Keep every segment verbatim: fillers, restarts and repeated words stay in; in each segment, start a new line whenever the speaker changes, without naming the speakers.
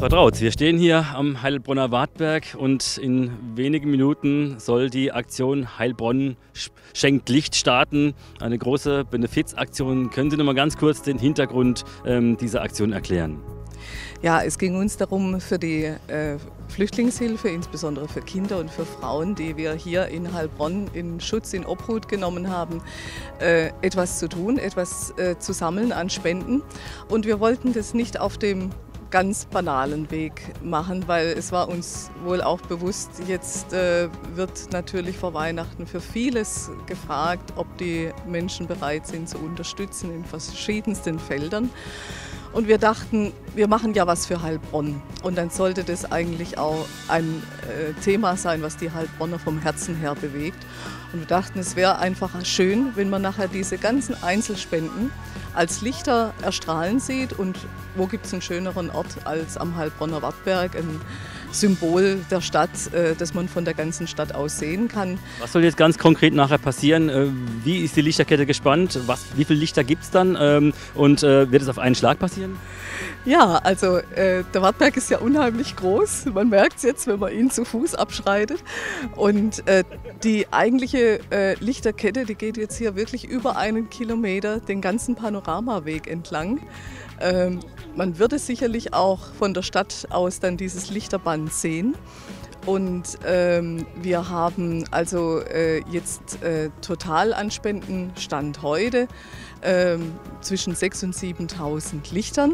Frau Trautz, wir stehen hier am Heilbronner Wartberg und in wenigen Minuten soll die Aktion Heilbronn schenkt Licht starten. Eine große Benefizaktion. Können Sie noch mal ganz kurz den Hintergrund ähm, dieser Aktion erklären?
Ja, es ging uns darum, für die äh, Flüchtlingshilfe, insbesondere für Kinder und für Frauen, die wir hier in Heilbronn in Schutz, in Obhut genommen haben, äh, etwas zu tun, etwas äh, zu sammeln an Spenden. Und wir wollten das nicht auf dem ganz banalen Weg machen, weil es war uns wohl auch bewusst, jetzt äh, wird natürlich vor Weihnachten für vieles gefragt, ob die Menschen bereit sind zu unterstützen in verschiedensten Feldern. Und wir dachten, wir machen ja was für Heilbronn. Und dann sollte das eigentlich auch ein äh, Thema sein, was die Heilbronner vom Herzen her bewegt. Und wir dachten, es wäre einfach schön, wenn man nachher diese ganzen Einzelspenden als Lichter erstrahlen sieht. Und wo gibt es einen schöneren Ort als am Heilbronner Wartberg, ein Symbol der Stadt, äh, das man von der ganzen Stadt aus sehen kann.
Was soll jetzt ganz konkret nachher passieren? Äh, wie ist die Lichterkette gespannt? Was, wie viele Lichter gibt es dann? Ähm, und äh, wird es auf einen Schlag passieren?
Ja, also äh, der Wartberg ist ja unheimlich groß. Man merkt es jetzt, wenn man ihn zu Fuß abschreitet. Und äh, die eigentliche äh, Lichterkette, die geht jetzt hier wirklich über einen Kilometer den ganzen Panoramaweg entlang. Ähm, man würde sicherlich auch von der Stadt aus dann dieses Lichterband sehen. Und ähm, wir haben also äh, jetzt äh, total an Spenden, Stand heute, äh, zwischen sechstausend und siebentausend Lichtern.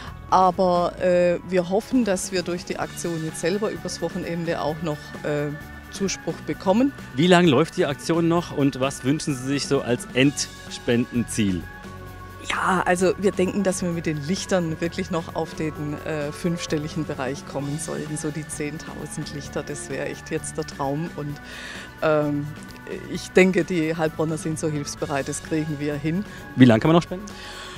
Aber äh, wir hoffen, dass wir durch die Aktion jetzt selber übers Wochenende auch noch äh, Zuspruch bekommen.
Wie lange läuft die Aktion noch und was wünschen Sie sich so als Endspendenziel?
Ja, also wir denken, dass wir mit den Lichtern wirklich noch auf den äh, fünfstelligen Bereich kommen sollten. So die zehntausend Lichter, das wäre echt jetzt der Traum. Und ähm, ich denke, die Heilbronner sind so hilfsbereit, das kriegen wir hin.
Wie lange kann man noch spenden?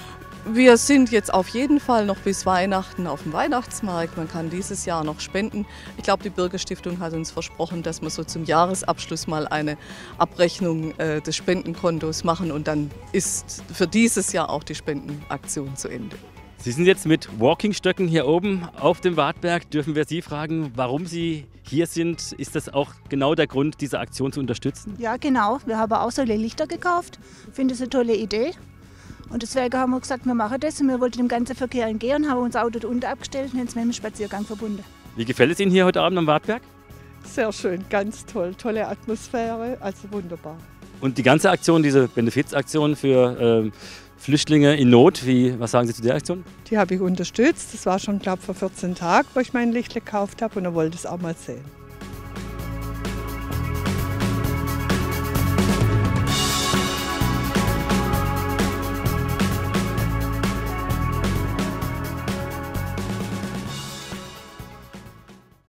Wir sind jetzt auf jeden Fall noch bis Weihnachten auf dem Weihnachtsmarkt. Man kann dieses Jahr noch spenden. Ich glaube, die Bürgerstiftung hat uns versprochen, dass wir so zum Jahresabschluss mal eine Abrechnung äh, des Spendenkontos machen und dann ist für dieses Jahr auch die Spendenaktion zu Ende.
Sie sind jetzt mit Walkingstöcken hier oben auf dem Wartberg. Dürfen wir Sie fragen, warum Sie hier sind? Ist das auch genau der Grund, diese Aktion zu unterstützen?
Ja, genau. Wir haben auch solche Lichter gekauft. Ich finde das eine tolle Idee. Und deswegen haben wir gesagt, wir machen das und wir wollten dem ganzen Verkehr entgehen und haben unser Auto da unten abgestellt und jetzt mit dem Spaziergang verbunden.
Wie gefällt es Ihnen hier heute Abend am Wartberg?
Sehr schön, ganz toll, tolle Atmosphäre, also wunderbar.
Und die ganze Aktion, diese Benefizaktion für äh, Flüchtlinge in Not, wie, was sagen Sie zu der Aktion?
Die habe ich unterstützt, das war schon, glaube ich, vor vierzehn Tagen, wo ich mein Licht gekauft habe und er wollte es auch mal sehen.